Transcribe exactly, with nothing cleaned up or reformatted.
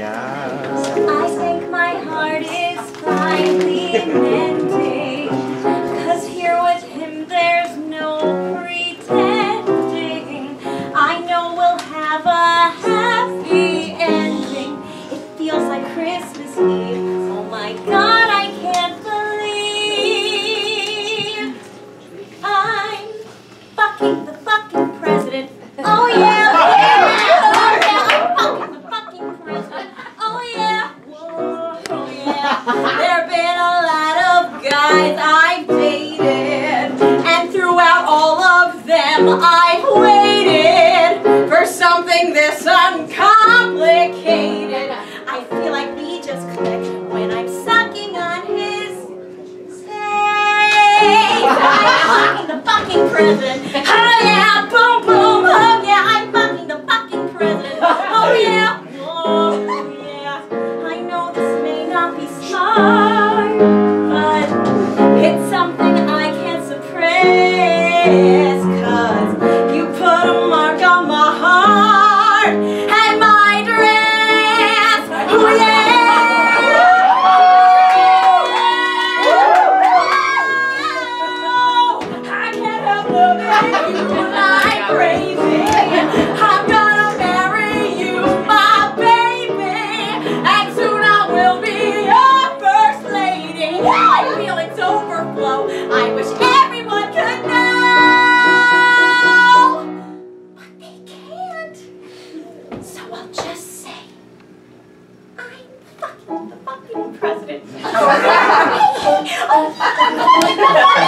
Yes. I think my heart is finally mending, 'cause here with him there's no pretending. I know we'll have a happy ending. It feels like Christmas Eve. Oh my God, I can't believe I'm fucking the fucking president. Oh yeah, oh yeah, I'm fucking the fucking president. Oh yeah, whoa, oh yeah. There've been a lot of guys I've dated, and throughout all of them I've waited for something this uncomplicated. I feel like we just click when I'm sucking on his face. I'm fucking the fucking president. Oh yeah, boom boom. Oh yeah, I'm fucking the fucking president. Oh yeah, oh yeah. I know this may not be smart, but it's something I can't suppress. 'Cause you put a mark on my heart and my dress. Oh yeah. I can't help loving you like crazy. I'm gonna marry you, my baby, and soon I will be your first lady. My feelings overflow. I wish everyone could know, but they can't. So I'll just say, I'm fucking the fucking president. Oh,